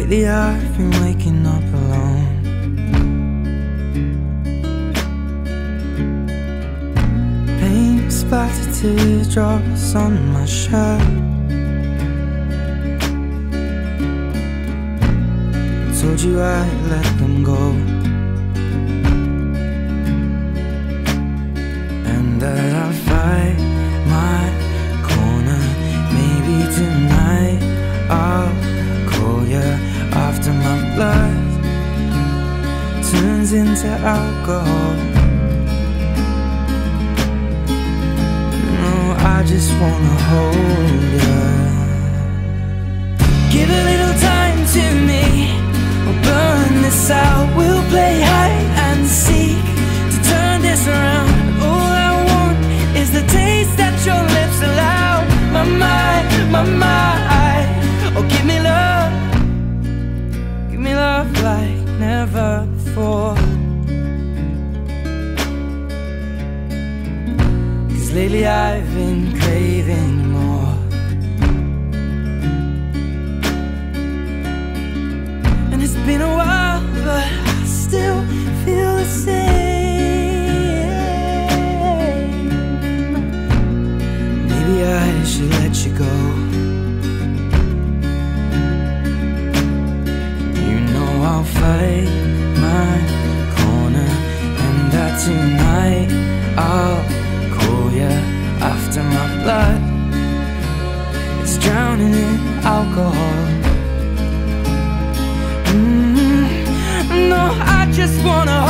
Lately I've been waking up alone. Paint splattered teardrops on my shirt. I told you I'd let them go, and that I'll fight my corner. Maybe tonight I'll call you after my blood turns into alcohol. No, I just wanna hold you. Give a little time to me, we'll burn this out. We'll play hide and seek to turn this around. All I want is the taste that your lips allow. My mind, my mind. Oh, give me love like never before. 'Cause lately I've been craving more. And it's been a while, but I still feel the same. Maybe I should let you go. I'll fight my corner, and that tonight I'll call you after my blood it's drowning in alcohol. No, I just wanna